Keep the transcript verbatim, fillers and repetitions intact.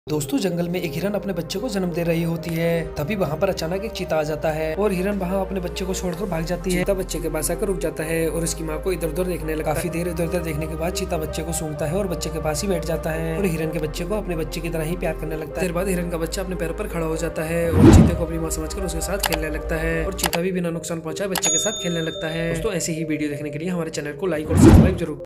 दोस्तों जंगल में एक हिरन अपने बच्चे को जन्म दे रही होती है। तभी वहाँ पर अचानक एक चीता आ जाता है और हिरन वहाँ अपने बच्चे को छोड़कर भाग जाती है। चीता बच्चे के पास आकर रुक जाता है और उसकी माँ को इधर उधर देखने लगता है। काफी देर इधर उधर देखने के बाद चीता बच्चे को सूंघता है और बच्चे के पास ही बैठ जाता है और हिरन के बच्चे को अपने बच्चे की तरह ही प्यार करने लगता है। देर बाद हिरन का बच्चा अपने पैरों पर खड़ा हो जाता है और चीते को अपनी माँ समझकर उसके साथ खेलने लगता है और चीता भी बिना नुकसान पहुंचाए बच्चे के साथ खेलने लगता है। दोस्तों ऐसी ही वीडियो देखने के लिए हमारे चैनल को लाइक और सब्सक्राइब जरूर